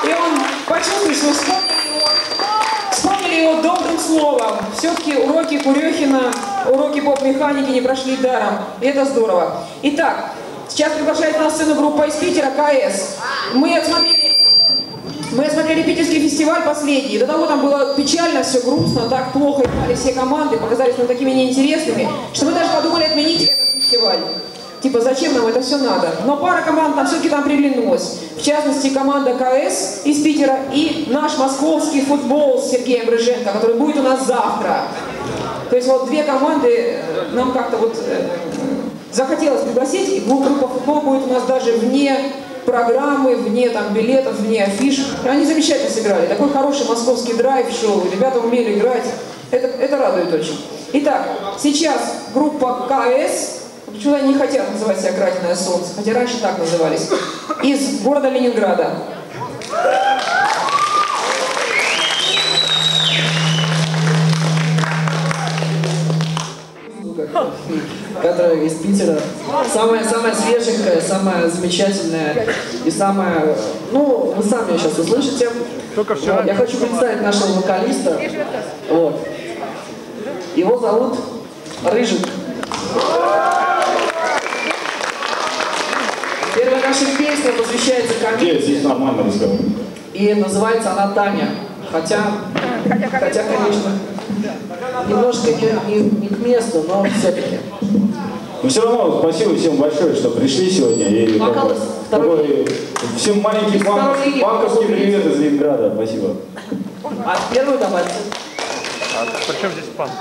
И он почувствовал, что вспомнили его добрым словом. Все-таки уроки Курехина, уроки поп-механики не прошли даром. И это здорово. Итак, сейчас приглашает на сцену группа из Питера КС. Мы осмотрели питерский фестиваль последний. До того там было печально, все грустно, так плохо играли все команды, показались нам такими неинтересными, что мы даже подумали отменить этот фестиваль. Типа, зачем нам это все надо? Но пара команд там все-таки приглянулась. В частности, команда КС из Питера и наш московский футбол с Сергеем Рыженко, который будет у нас завтра. То есть вот две команды нам как-то вот захотелось пригласить, и группа футбол будет у нас даже вне программы, вне там билетов, вне афиш. Они замечательно сыграли. Такой хороший московский драйв-шоу. Ребята умели играть. Это радует очень. Итак, сейчас группа КС. Почему-то они не хотят называть себя «Краденое солнце», хотя раньше так назывались. Из города Ленинграда. Которая из Питера. Самая свеженькая, самая замечательная и самая... Ну, вы сами ее сейчас услышите. Я хочу представить нашего вокалиста. Вот. Его зовут Рыжик. Первая наша песня посвящается комедии. Здесь нормально разговор. И называется она «Таня». Хотя, конечно, немножко не к месту, но все-таки. Но все равно спасибо всем большое, что пришли сегодня. И всем маленький банковский привет из Ленинграда. Спасибо. А первую давайте. А при чем здесь панк?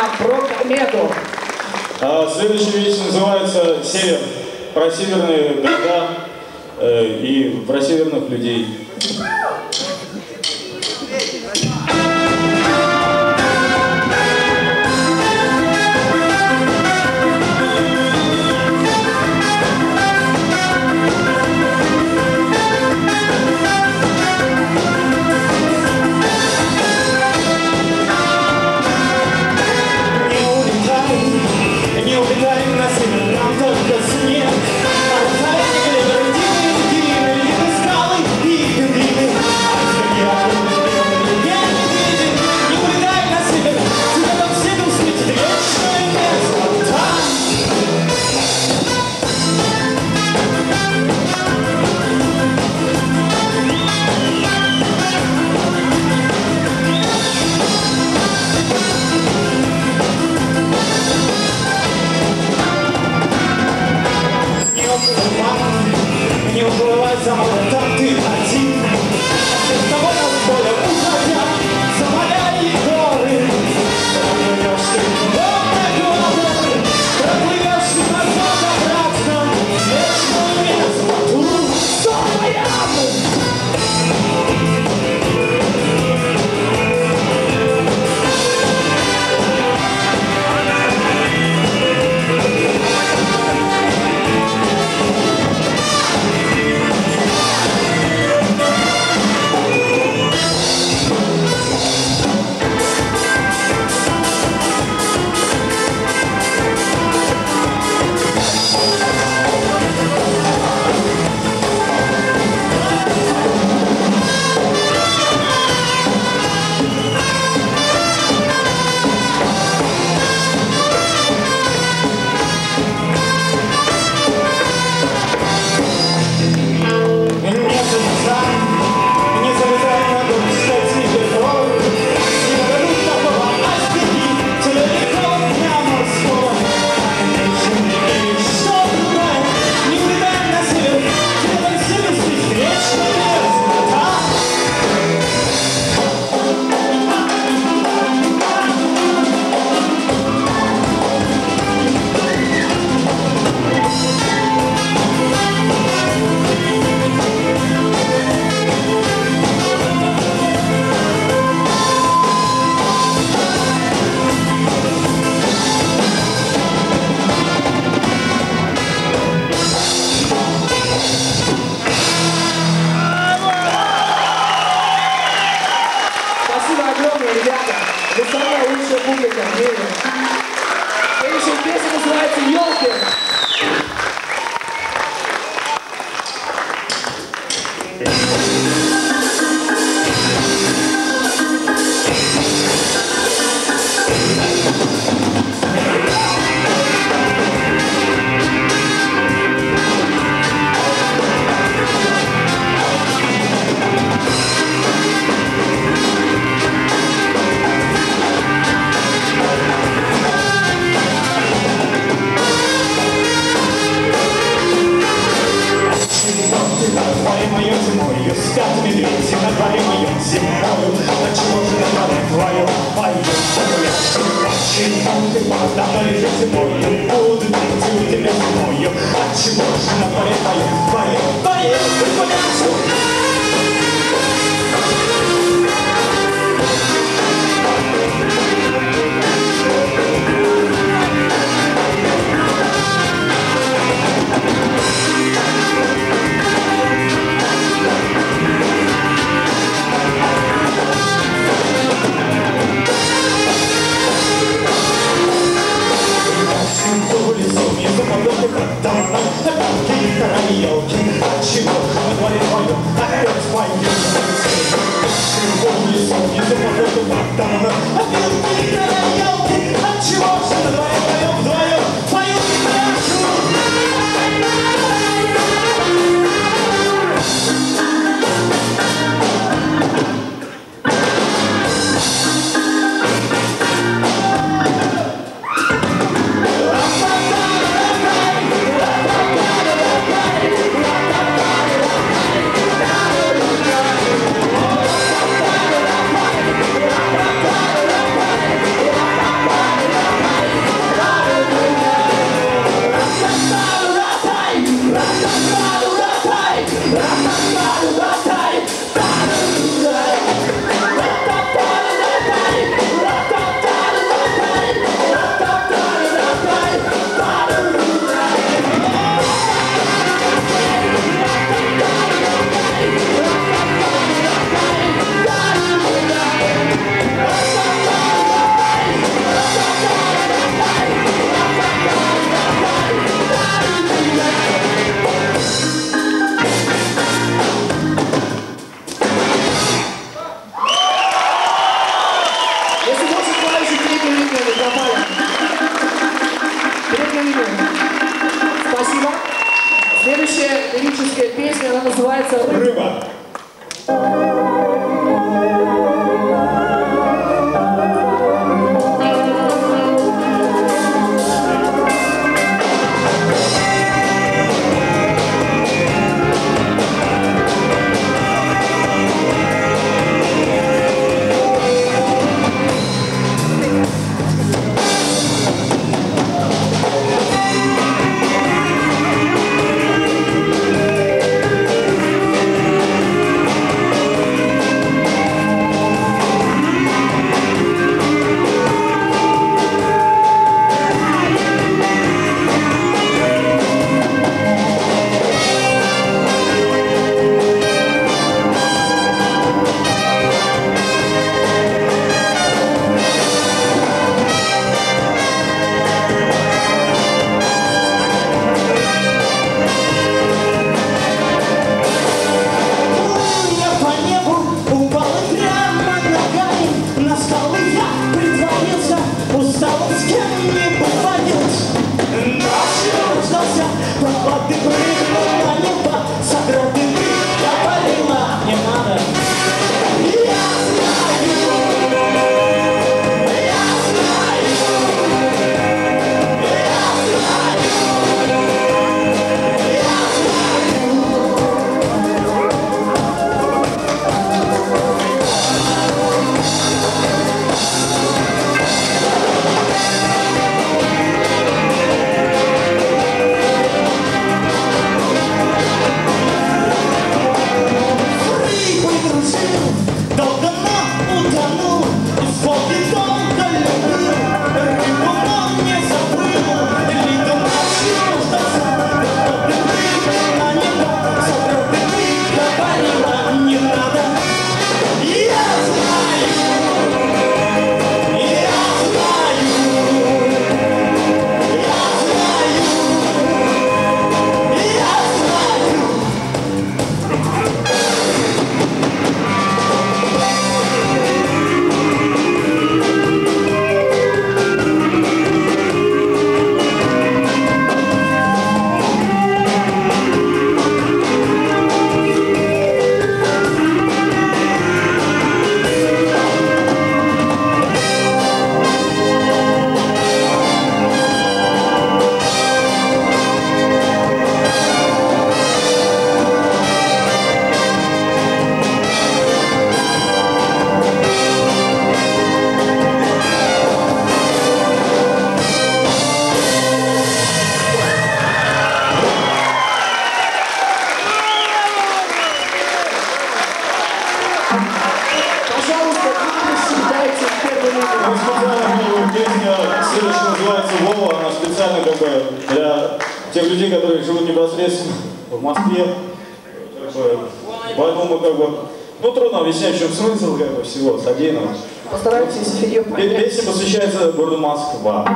про комету. Следующая вещь называется «Север». Про северные города и про северных людей. Ребята, вы самая лучшая публика в мире. Следующая песня называется «Ёлки». Спасибо. Следующая лирическая песня, она называется «Рыба». Следующая называется «Вова», она специально как бы для тех людей, которые живут непосредственно в Москве. Поэтому как бы, ну трудно объяснять, в чем смысл как бы всего содеянного. Постарайтесь ее понять. Песня посвящается городу Москва.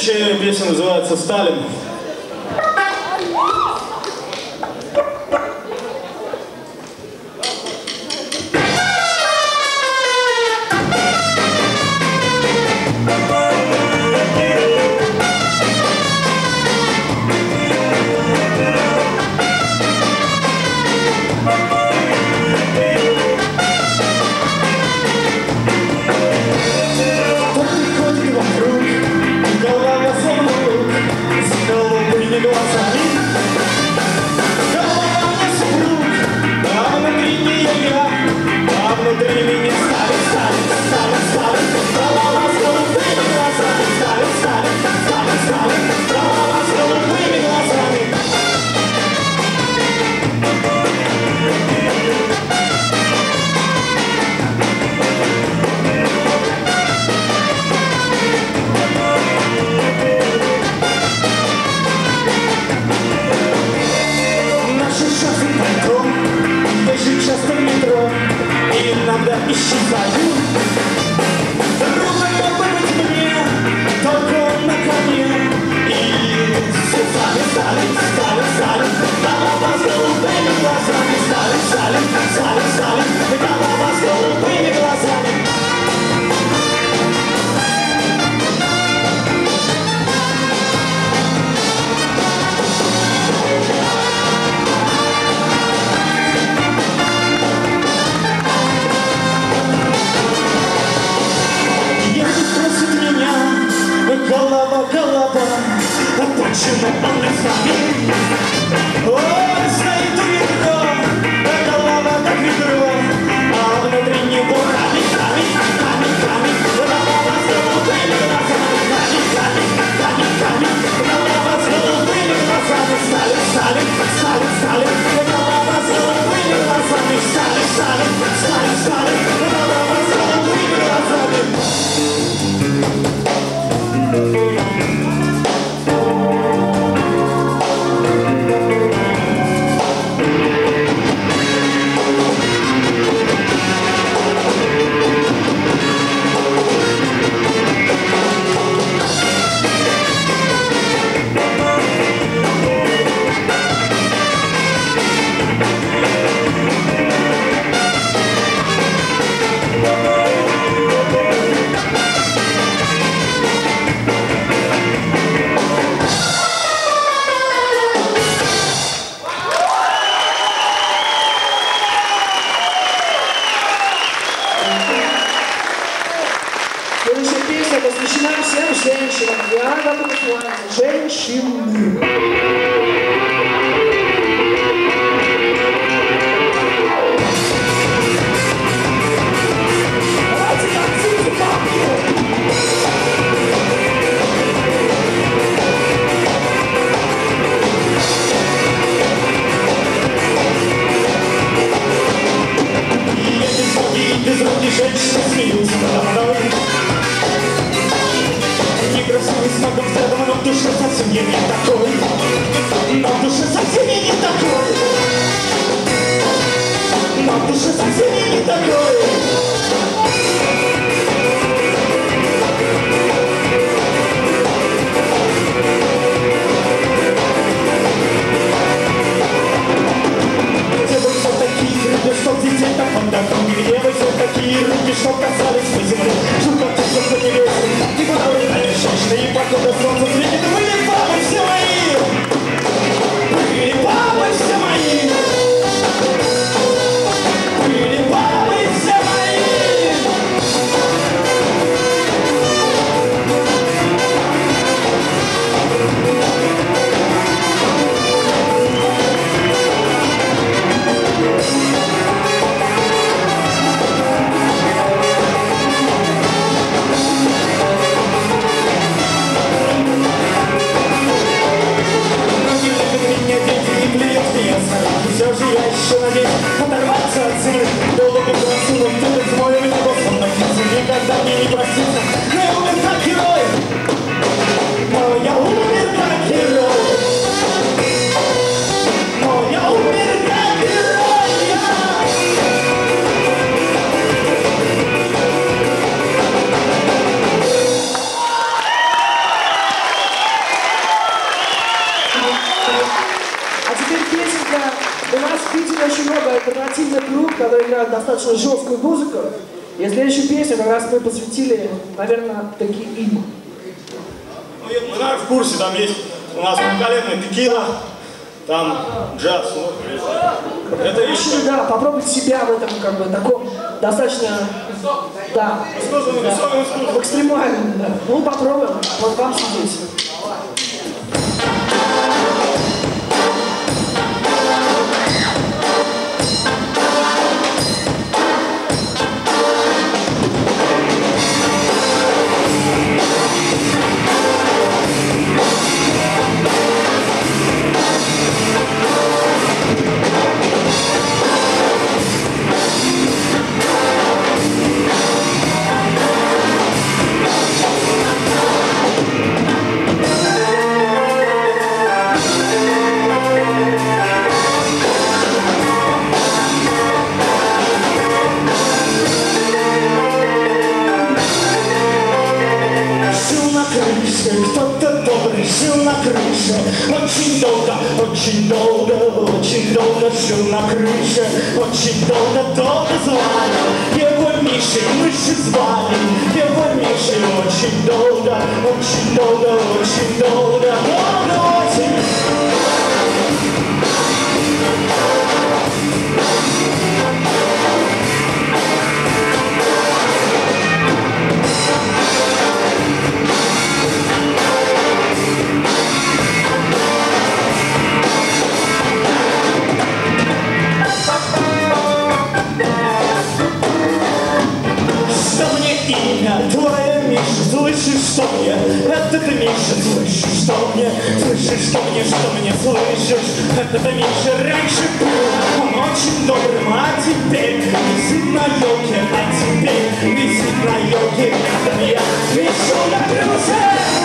Следующая песня называется «Сталин». Посвящена всем женщинам. Я готова с вами. Женщины. Безрукие женщины смеются надо мной. Некрасивый с могу взглядом, но в душе совсем не такой. Но в душе совсем не такой. Но в душе совсем не такой. Что детей там фантазом, где вы все такие руки, что касались по земле, жутко тесно по небесам, и подавали на женщины, и покуда солнце светит, были папы все мои, были папы все мои, были папы все мои. Все же я еще надеюсь оторваться от земли. Долго красивым перед моим небосом напиться. Никогда мне не проститься. Но я умер как герой. Но я умер как герой. Но я умер как герой. у нас в Питере очень много альтернативных групп, которые играют достаточно жесткую музыку. И следующую песню как раз мы посвятили, наверное, таки им. Ну, мы, наверное, в курсе, там есть у нас великолепная текила, там джаз. Ну, это вещи. Да, попробуйте себя в этом, как бы, таком достаточно, да, в экстремальном, да. Ну, попробуем, вот вам сидеть. Кто-то добрый жил на крыше, очень долго жил на крыше, очень долго звали его Мишей, мыши звали его Мишей, очень долго, очень. Твоя Миша, слышишь, что мне? Это ты, Миша, слышишь, что мне? Слышишь, что мне, слышишь? Это ты, Миша, раньше был он очень добрым, а теперь висит на елке, висит на елке. Это я, Миша, накрылся.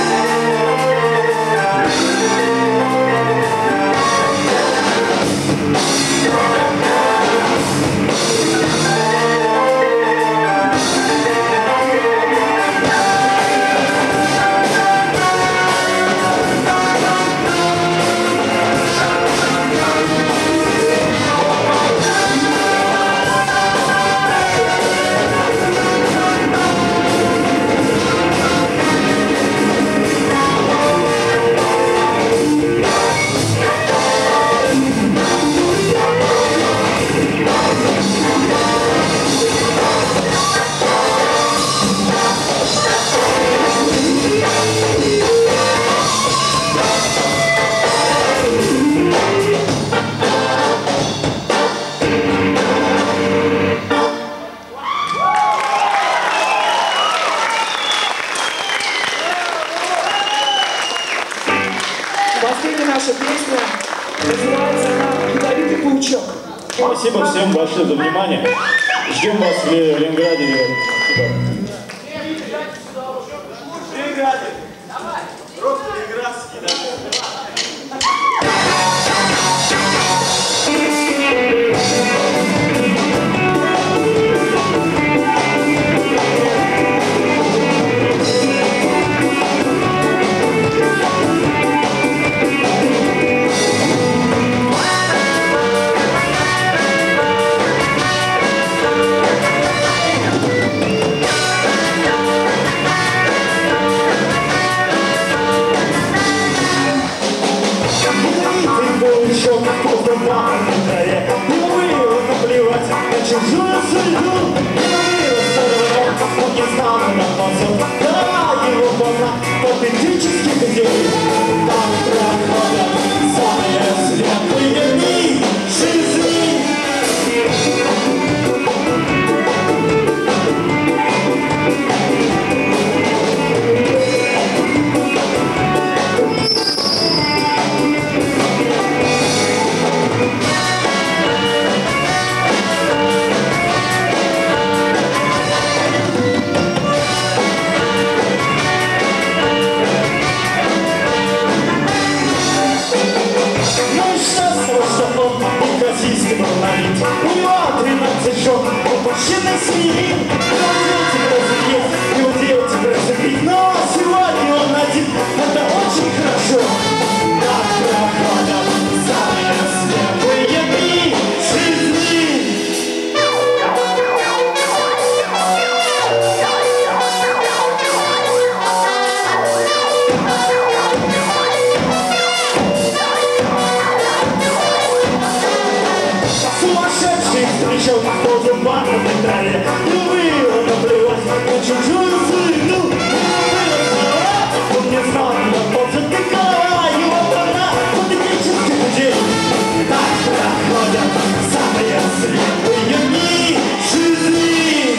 Последняя наша песня называется она «Ядовитый паучок». Спасибо всем большое за внимание. Ждем вас в Ленинграде. Ленинграде. Просто ленинградский, да. Наплевать на чужую судьбу, он не знал, да, его полна патетических идей. Там проходят самые светлые дни жизни. У него 13 жен, он мужчина семьи. Не удел тебя разлюбить, но сегодня он один. Это очень хорошо. Так проходят самые светлые дни. встречал похожим банком в Италии. И было наплевать на чужую сыну. Он не знал, наползет ты голова, его права фотографических людей. Так проходят самые светлые дни жизни.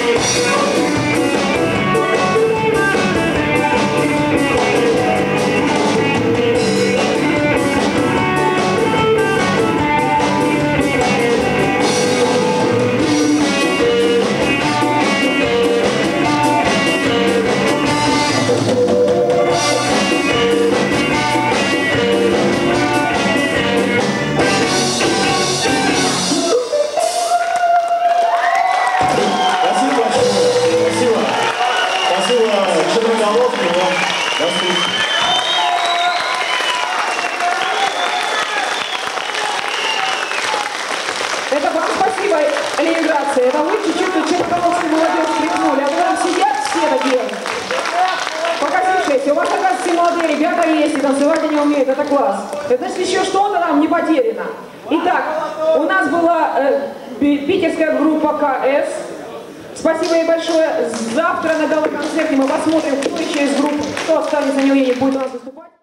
Это вам спасибо, Ленинграция. Это вы чуть-чуть черноголовскую молодежь прикнули. А вы там сидят все такие. Покажите, у вас, оказывается, все молодые ребята есть, и танцевать они умеют. Это класс. Это значит, еще что-то нам не потеряно. Итак, у нас была питерская группа КС. Спасибо ей большое. Завтра на гала-концерте мы посмотрим, кто еще из групп, кто останется не будет у нас выступать.